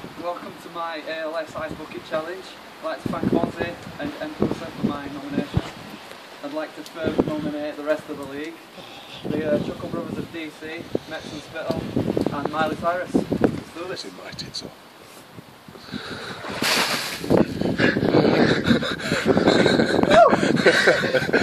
Welcome to my ALS Ice Bucket Challenge. I'd like to thank Ozzie and Empusa for my nomination. I'd like to further nominate the rest of the league. The Chuckle Brothers of DC, Mepps and Spytle, and Miley, Cyrus. Let's do this. Invited, so.